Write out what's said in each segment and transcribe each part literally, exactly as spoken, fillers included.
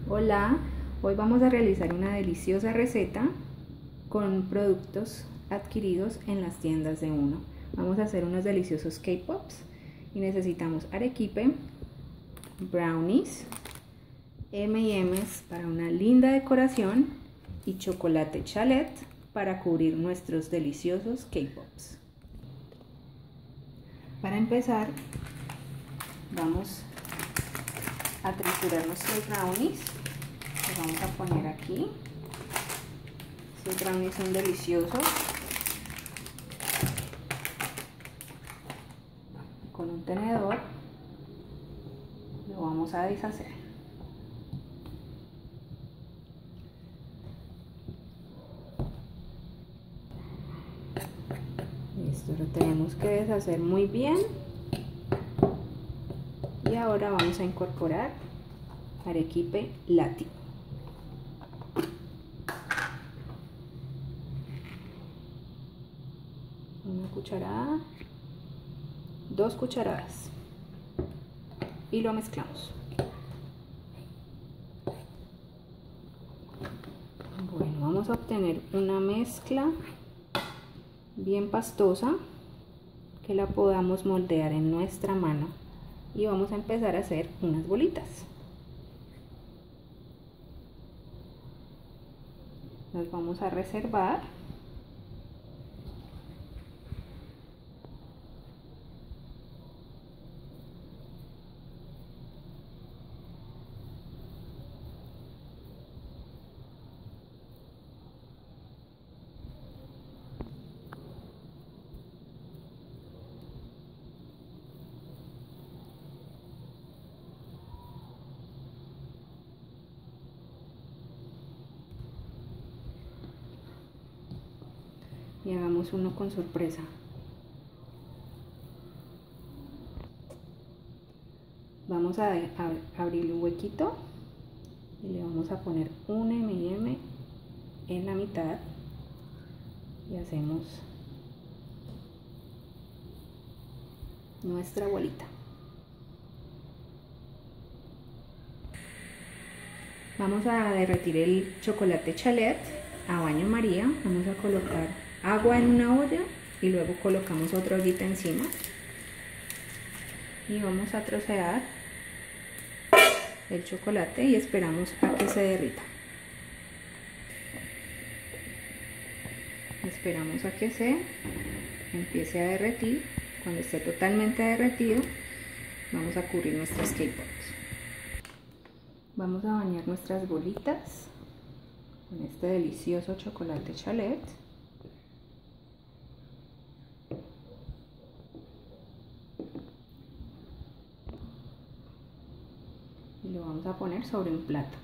Hola, hoy vamos a realizar una deliciosa receta con productos adquiridos en las tiendas de Uno. Vamos a hacer unos deliciosos K-Pops y necesitamos arequipe, brownies, eme y eme's para una linda decoración y chocolate chalet para cubrir nuestros deliciosos K-Pops. Para empezar, vamos a triturar nuestros brownies. Los vamos a poner aquí. Estos brownies son deliciosos. Con un tenedor lo vamos a deshacer. Listo, lo tenemos que deshacer muy bien. Y ahora vamos a incorporar arequipe latino. Una cucharada, dos cucharadas y lo mezclamos. Bueno, vamos a obtener una mezcla bien pastosa que la podamos moldear en nuestra mano y vamos a empezar a hacer unas bolitas. Las vamos a reservar. Y hagamos uno con sorpresa. Vamos a, a abrir un huequito y le vamos a poner un eme y eme en la mitad y hacemos nuestra bolita. Vamos a derretir el chocolate chalet a baño María. Vamos a colocar agua en una olla y luego colocamos otra ollita encima y vamos a trocear el chocolate y esperamos a que se derrita. Esperamos a que se empiece a derretir. Cuando esté totalmente derretido, vamos a cubrir nuestros K-Pops. Vamos a bañar nuestras bolitas con este delicioso chocolate chalet. Y lo vamos a poner sobre un plato.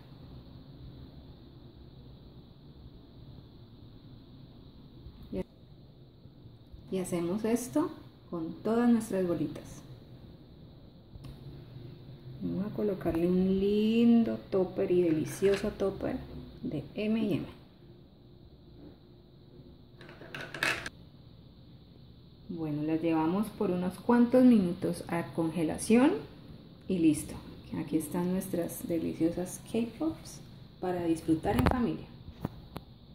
Y hacemos esto con todas nuestras bolitas. Vamos a colocarle un lindo topper y delicioso topper de eme y eme. Bueno, las llevamos por unos cuantos minutos a congelación y listo. Aquí están nuestras deliciosas K-Pops para disfrutar en familia.